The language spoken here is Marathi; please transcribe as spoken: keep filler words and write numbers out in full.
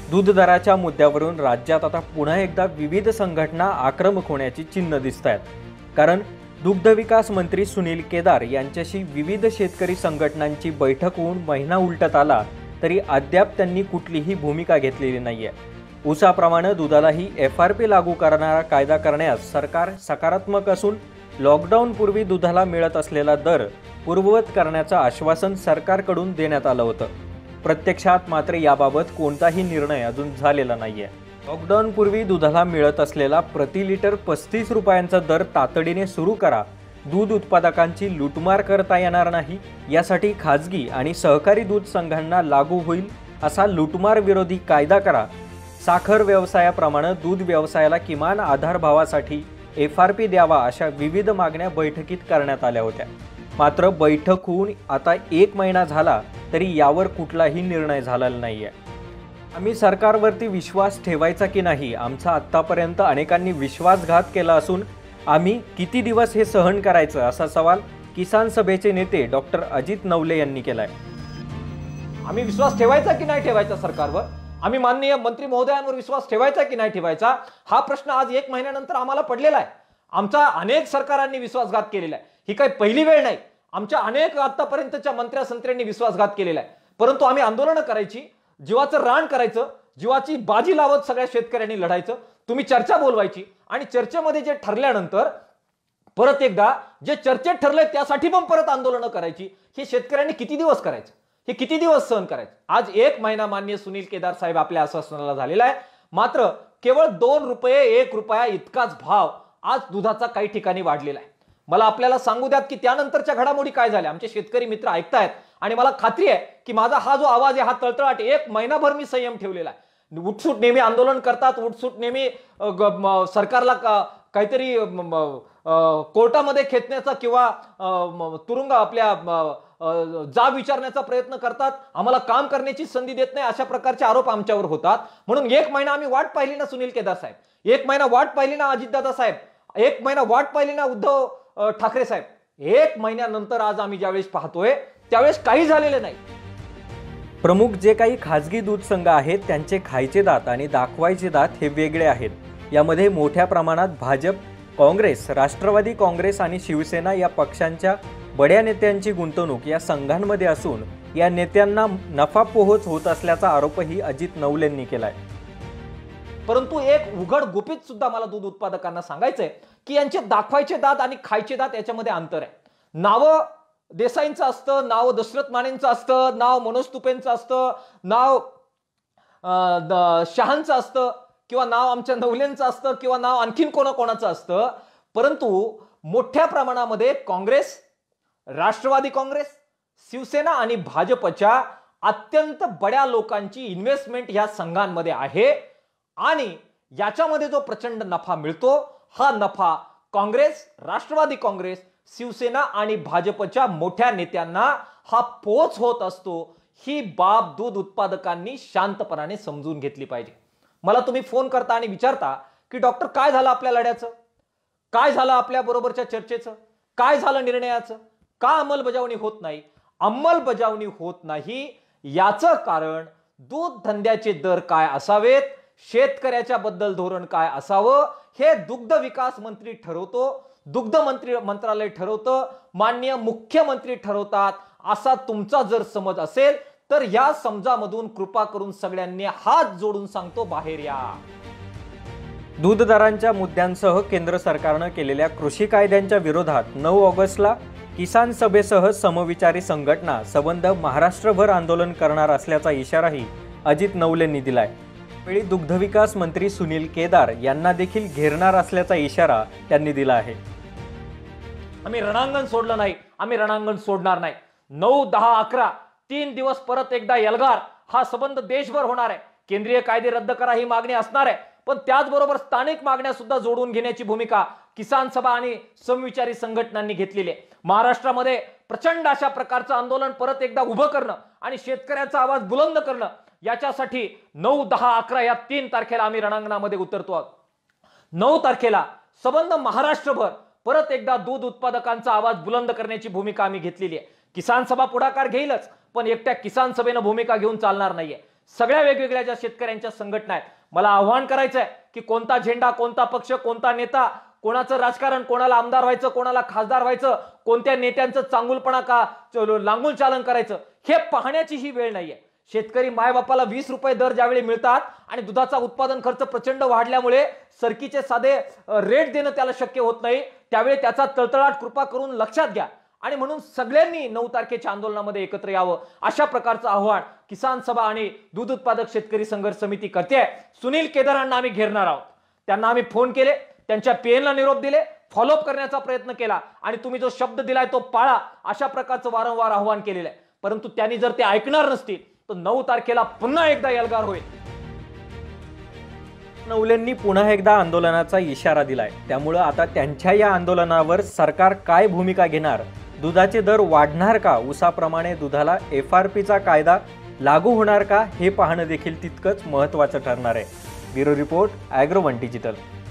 दूध दराच्या मुद्द्यावरून राज्यात आता पुन्हा एकदा विविध संघटना आक्रमक होण्याची चिन्ह दिसत आहेत। कारण दुग्ध विकास मंत्री सुनील केदार यांच्याशी विविध शेतकरी संघटनांची बैठक होऊन महिना उलटत आला तरी अद्याप त्यांनी कुठलीही भूमिका घेतलेली नाहीये। ऊसाप्रमाणे दुधालाही एफ आर पी लागू करणारा कायदा करण्यास सरकार सकारात्मक असून लॉकडाऊन पूर्वी दुधाला मिळत असलेला दर पूर्ववत करण्याचं आश्वासन सरकारकडून देण्यात आलं होतं। प्रत्यक्षात मात्र याबाबत कोणताही निर्णय अजून झालेला नाहीये। लॉकडाऊन पूर्वी दुधाला मिळत असलेला प्रति लिटर पस्तीस रुपयांचा दर तातडीने सुरू करा, दूध उत्पादकांची लूटमार करता येणार नाही, यासाठी खाजगी आणि सहकारी दूध संघांना लागू होईल असा लूटमार विरोधी कायदा करा, साखर व्यवसायाप्रमाणे दूध व्यवसायाला किमान आधारभावासाठी एफ आर पी द्यावा, अशा विविध मागण्या बैठकीत करण्यात आल्या होत्या। मात्र बैठक होऊन आता एक महिना झाला तरी यावर कुठलाही निर्णय झालेला नाहीये। आम्ही सरकारवरती विश्वास ठेवायचा की नाही, आमचा आत्तापर्यंत अनेकांनी विश्वासघात केला असून आम्ही किती दिवस हे सहन करायचं, असा सवाल किसान सभेचे नेते डॉक्टर अजित नवले यांनी केलाय। आम्ही विश्वास ठेवायचा की नाही ठेवायचा सरकारवर, आम्ही माननीय मंत्री महोदयांवर विश्वास ठेवायचा की नाही ठेवायचा, हा प्रश्न आज एक महिन्यानंतर आम्हाला पडलेला आहे। आमचा अनेक सरकारांनी विश्वासघात केलेला आहे, ही काही पहिली वेळ नाही। आमच्या अनेक आतापर्यंतच्या मंत्र्या-संत्र्यांनी विश्वासघात केलेला आहे, परंतु आम्ही आंदोलन करायची, जीवाचं रान करायचं, जीवाची बाजी लावत सगळ्या शेतकऱ्यांनी लढायचं। तुम्ही चर्चा बोलवायची आणि चर्चेमध्ये जे ठरल्यानंतर परत एकदा जे चर्चेत ठरलंय त्यासाठी पण परत आंदोलन करायची। हे शेतकऱ्यांनी किती दिवस करायचं, हे किती दिवस सहन करायचं? आज एक महिना माननीय सुनील केदार साहेब आपल्या आश्वासनाला झालेला आहे, मात्र केवळ दोन रुपये एक रुपया इतकाच भाव आज दुधाचा काही ठिकाणी वाढलेला आहे। मला आपल्याला सांगू द्यात की त्यानंतरच्या घडामोडी काय झाल्या। आमचे शेतकरी मित्र ऐकतायत आणि मला खात्री आहे की माझा हा जो आवाज आहे, हा तळतळाट, एक महिनाभर मी संयम ठेवलेला आहे। उठसूट नेहमी आंदोलन करतात, उठसूट नेहमी सरकारला काहीतरी कोर्टामध्ये खेचण्याचा किंवा तुरुंग आपल्या जाब विचारण्याचा प्रयत्न करतात, आम्हाला काम करण्याची संधी देत नाही, अशा प्रकारचे आरोप आमच्यावर होतात। म्हणून एक महिना आम्ही वाट पाहिली ना सुनील केदार साहेब, एक महिना वाट पाहिली ना अजितदादा साहेब, एक महिना वाट पाहिली ना उद्धव ठाकरे साहेब। एक महिन्यानंतर आज आम्ही ज्यावेळेस पाहतोय त्यावेळेस काही झालेले नाही। प्रमुख जे काही खाजगी दूध संघ आहेत त्यांचे खायचे दात आणि दाखवायचे दात हे वेगळे आहेत। यामध्ये मोठ्या प्रमाणात भाजप, काँग्रेस, राष्ट्रवादी काँग्रेस आणि शिवसेना या पक्षांच्या बड्या नेत्यांची गुंतवणूक या संघांमध्ये असून या नेत्यांना नफा पोहोच होत असल्याचा आरोपही अजित नवलेंनी केलाय। परंतु एक उघड गुपित सुद्धा मला दूध उत्पादकांना सांगायचंय की यांचे दाखवायचे दात आणि खायचे दात याच्यामध्ये अंतर आहे। नाव देसाईंचं असतं, नाव दशरथ मानेंचं असतं, नाव मनोज तुपेंचं असतं, नाव शहांचं असतं, किंवा नाव आमच्या नवलेंचं असतं, किंवा नाव आणखीन कोणाकोणाचं असतं, परंतु मोठ्या प्रमाणामध्ये काँग्रेस, राष्ट्रवादी काँग्रेस, शिवसेना आणि भाजपच्या अत्यंत बड्या लोकांची इन्व्हेस्टमेंट या संघांमध्ये आहे आणि याच्यामध्ये जो प्रचंड नफा मिळतो, हा नफा काँग्रेस, राष्ट्रवादी काँग्रेस, शिवसेना आणि भाजपच्या मोठ्या नेत्यांना हा पोच होत असतो। ही बाब दूध उत्पादकांनी शांतपणाने समजून घेतली पाहिजे। मला तुम्ही फोन करता आणि विचारता की डॉक्टर काय झालं आपल्या लढ्याचं, काय झालं आपल्या बरोबरच्या चर्चेचं, काय झालं निर्णयाचं, का अंमलबजावणी होत नाही? अंमलबजावणी होत नाही याचं कारण दूध धंद्याचे दर काय असावेत, शेतकऱ्याच्या बद्दल धोरण काय असावं, हे दुग्ध विकास मंत्री ठरवतो, दुग्ध मंत्री मंत्रालय ठरवतं, माननीय मुख्यमंत्री ठरवतात। असा तुमचा जर समज असेल तर या समजामधून कृपा करून सगळ्यांनी हात जोडून सांगतो, बाहेर या। दूध दरांच्या मुद्द्यांसह केंद्र सरकारने केलेल्या कृषी कायद्यांच्या विरोधात नऊ ऑगस्टला किसान सभेसह समविचारी संघटना सबंध महाराष्ट्रभर आंदोलन करणार असल्याचा इशाराही अजित नवलेंनी दिलाय। वेळी दुग्ध विकास मंत्री सुनील केदार यांना देखील घेरणार असल्याचा इशारा त्यांनी दिला आहे। आम्ही रणांगण सोडलं नाही, आम्ही रणांगण सोडणार नाही। नऊ दहा अकरा तीन दिवस परत एकदा एल्गार हा संबंध देशभर होणार आहे। केंद्रीय कायदे रद्द करा ही मागणी असणार आहे, पण त्याचबरोबर स्थानिक मागण्या सुद्धा जोडून घेण्याची भूमिका किसान सभा आणि समविचारी संघटनांनी घेतलेली आहे। महाराष्ट्रामध्ये प्रचंड अशा प्रकारचं आंदोलन परत एकदा उभं करणं आणि शेतकऱ्याचा आवाज बुलंद करणं, याच्यासाठी नऊ दहा अकरा या तीन तारखेला आम्ही रणांगणामध्ये उतरतो आहोत। नऊ तारखेला संबंध महाराष्ट्रभर परत एकदा दूध उत्पादकांचा आवाज बुलंद करण्याची भूमिका आम्ही घेतलेली आहे। किसान सभा पुढाकार घेईलच, पण एकट्या किसान सभेने भूमिका घेऊन चालणार नाहीये। सगळ्या वेगवेगळ्या ज्या शेतकऱ्यांच्या संघटना आहेत, मला आव्हान करायचं आहे की कोणता झेंडा, कोणता पक्ष, कोणता नेता, कोणाचं राजकारण, कोणाला आमदार व्हायचं, कोणाला खासदार व्हायचं, कोणत्या नेत्यांचं चांगुलपणा का लांगून चालन करायचं, हे पाहण्याची ही वेळ नाहीये. शेतकरी मायबापाला वीस रुपये दर ज्यावेळी मिळतात आणि दुधाचा उत्पादन खर्च प्रचंड वाढल्यामुळे सरकीचे साधे रेट देणं त्याला शक्य होत नाही, त्यावेळी त्याचा तळतळाट कृपा करून लक्षात घ्या. आणि म्हणून सगळ्यांनी नऊ तारखेच्या आंदोलनामध्ये एकत्र यावं, अशा प्रकारचं आव्हान किसान सभा आणि दूध उत्पादक शेतकरी संघर्ष समिती करते. सुनील केदारांना आम्ही घेरणार आहोत. त्यांना आम्ही फोन केले, त्यांच्या पीएनला निरोप दिले, फॉलोअप करण्याचा प्रयत्न केला आणि तुम्ही जो शब्द दिलाय तो पाळा, अशा प्रकारचं वारंवार आव्हान केलेलं आहे. परंतु त्यांनी जर ते ऐकणार नसतील तर नऊ तारखेला पुन्हा एकदा एल्गार होईल. नवलेंनी पुन्हा एकदा आंदोलनाचा इशारा दिलाय. त्यामुळं आता त्यांच्या या आंदोलनावर सरकार काय भूमिका घेणार, दुधाचे दर वाढणार का, ऊसाप्रमाणे दुधाला एफ आर पीचा कायदा लागू होणार का, हे पाहणं देखील तितकंच महत्त्वाचं ठरणार आहे. Bureau report, agro one digital.